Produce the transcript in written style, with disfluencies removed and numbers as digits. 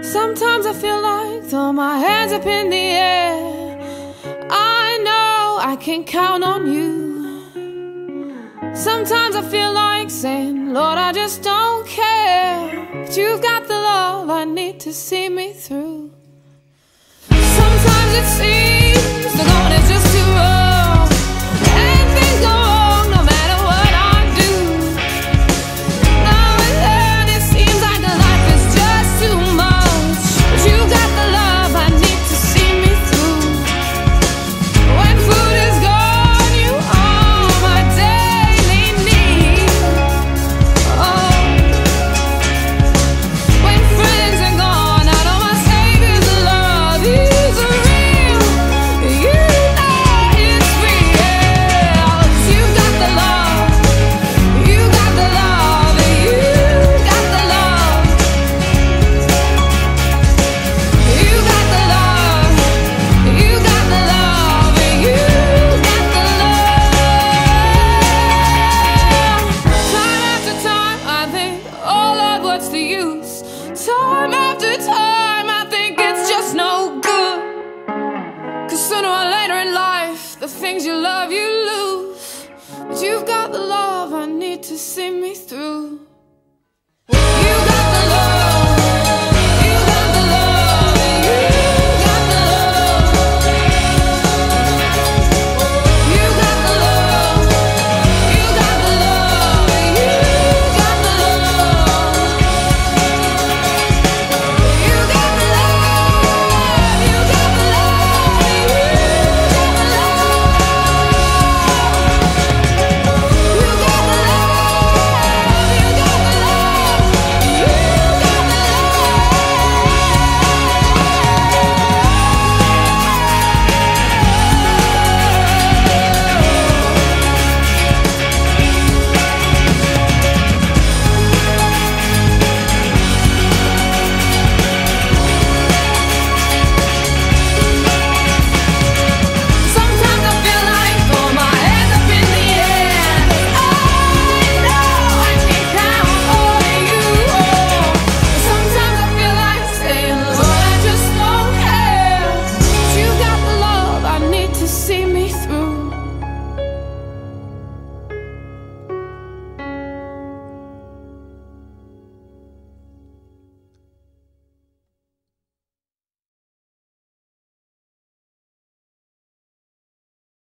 Sometimes I feel like throw my hands up in the air. I know I can count on you. Sometimes I feel like saying, Lord, I just don't care. But you've got the love I need to see me through. Sometimes it seems the going is just too rough, and things go wrong no matter what I do. Now and then it seems like the life is just too much, but you got the love I need to see me through. When food is gone, you are my daily need. Oh, when friends are gone, I know my Savior's love is real. You know it's real. You got the love. You got the love. You got the love. You got the love. You got the love. You got the love. Time after time, I think, oh Lord, what's the use? Time after time, I think it's just no good. 'Cause sooner or later in life, the things you love you lose. But you've got the love I need to see me through.